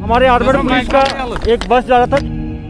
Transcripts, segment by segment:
हमारे armed police का एक बस जा रहा था।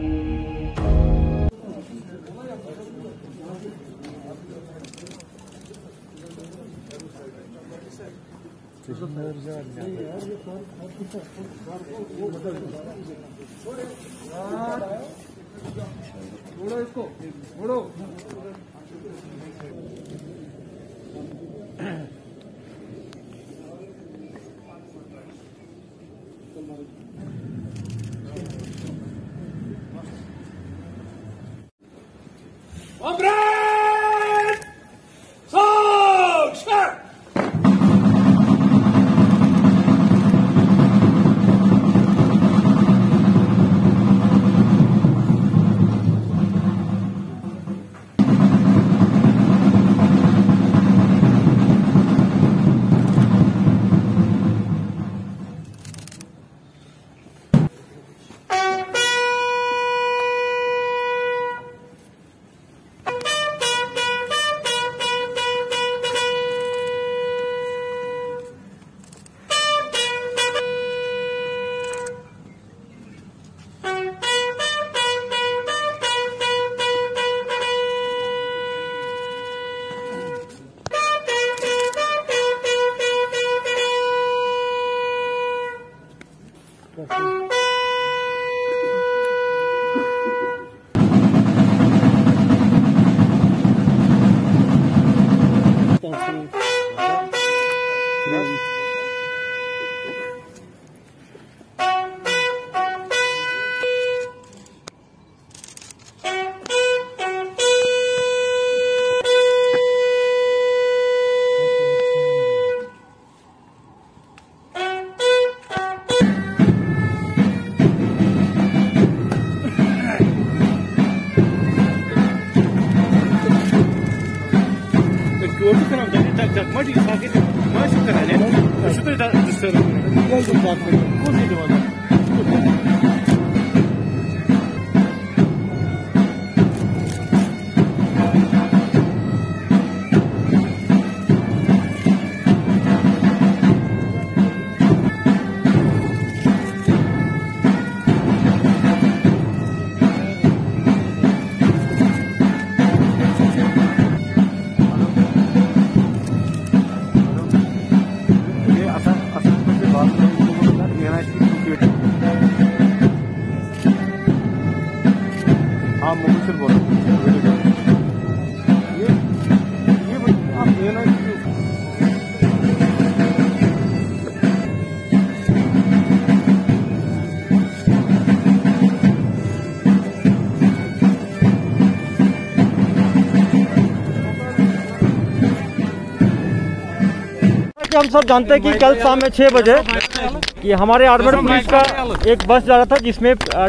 हम सब जानते हैं कि कल शाम में 6 बजे कि हमारे आर्मेड पुलिस का एक बस जा रहा था जिसमें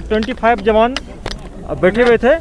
25 जवान बैठे हुए थे।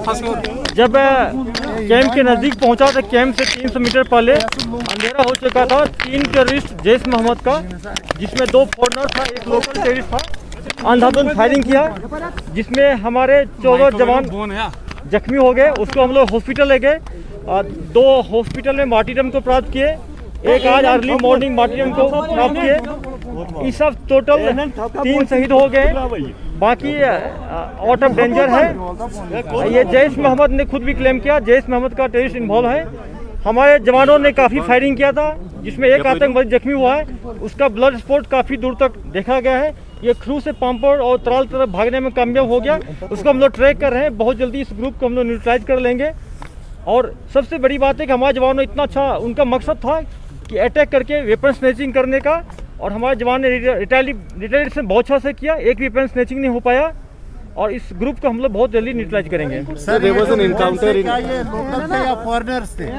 जब कैंप के नज़दीक पहुंचा तो कैंप से 300 मीटर पहले अंधेरा हो चुका था। 3 टेररिस्ट जैश मोहम्मद का, जिसमें 2 फॉरनर था, एक लोकल टेररिस्ट था, अंधाधुंध फायरिंग किया, जिसमें हमारे 14 जवान जख्मी हो गए। उसको हम लोग हॉस्पिटल ले गए। 2 हॉस्पिटल में मार्टीरियम को प्राप्त किए, एक आज अर्ली मॉर्निंग मार्टीरियम को प्राप्त किए। इस सब टोटल 3 शहीद हो गए, बाकी आउट ऑफ डेंजर है। ये जैश मोहम्मद ने खुद भी क्लेम किया, जैश मोहम्मद का टेररिस्ट इन्वॉल्व है। हमारे जवानों ने काफ़ी फायरिंग किया था, जिसमें एक आतंकवादी जख्मी हुआ है। उसका ब्लड स्पॉट काफ़ी दूर तक देखा गया है। ये क्रू से पाम्पोर और त्राल तरफ भागने में कामयाब हो गया। उसको हम लोग ट्रैक कर रहे हैं। बहुत जल्दी इस ग्रुप को हम लोग न्यूट्रलाइज कर लेंगे। और सबसे बड़ी बात है कि हमारे जवानों इतना अच्छा, उनका मकसद था कि अटैक करके वेपन स्नैचिंग करने का, और हमारे जवान ने रिटेलिएशन बहुत अच्छा से किया। एक वेपन स्नैचिंग नहीं हो पाया, और इस ग्रुप को हम लोग बहुत जल्दी न्यूट्रलाइज करेंगे। Sir, there was an encounter in local थे या फॉरेनर्स थे?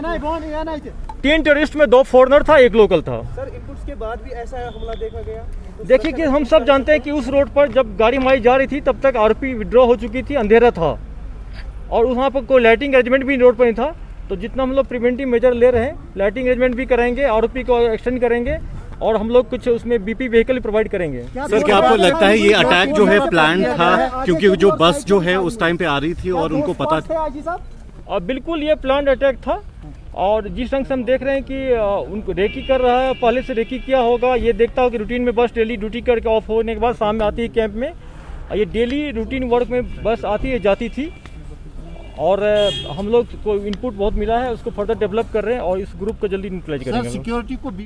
3 टेररिस्ट में 2 फॉरेनर था, 1 लोकल था। सर, इनपुट्स के बाद भी ऐसा हमला देखा गया? देखिए कि हम सब जानते हैं कि उस रोड पर जब गाड़ी हमारी जा रही थी तब तक आरोपी विड्रॉ हो चुकी थी, अंधेरा था, और वहाँ पर कोई लाइटिंग अरेंजमेंट भी रोड पर नहीं था। तो जितना हम लोग प्रिवेंटिव मेजर ले रहे हैं, लाइटिंग अरेंजमेंट भी करेंगे, आरोपी को एक्सटेंड करेंगे, और हम लोग कुछ उसमें बीपी व्हीकल प्रोवाइड करेंगे। सर, क्या आपको लगता है ये अटैक जो है प्लान था, क्योंकि जो बस जो है उस टाइम पे आ रही थी और उनको पता था? और बिल्कुल ये प्लान अटैक था, और जिस ढंग से हम देख रहे हैं कि उनको रेकी कर रहा है, पहले से रेकी किया होगा, ये देखता हो कि रूटीन में बस डेली ड्यूटी करके ऑफ होने के बाद शाम में आती है कैंप में, ये डेली रूटीन वर्क में बस आती है जाती थी। और हम लोग को इनपुट बहुत मिला है, उसको फर्दर डेवलप कर रहे हैं और इस ग्रुप को जल्दी यूटिलाइज करेंगे। सिक्योरिटी को